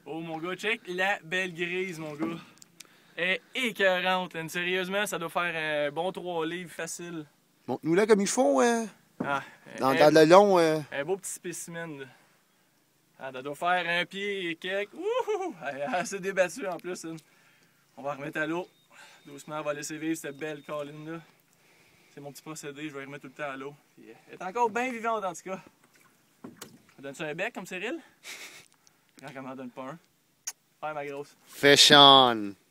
Oh mon gars, check la belle grise, mon gars. Elle est écœurante, là. Sérieusement, ça doit faire un bon 3 livres facile. Montre-nous là comme il faut, Ah, dans le long. un beau petit spécimen, là. Ah, ça doit faire un pied et quelques. Wouhou! Elle est assez débattue en plus. Hein. On va remettre à l'eau. Doucement, on va laisser vivre cette belle colline-là. C'est mon petit procédé, je vais remettre tout le temps à l'eau. Elle est encore bien vivante en tout cas. Donne-tu un bec comme Cyril? Quand on m'en donne pas un. Ouais, ma grosse. Fashion.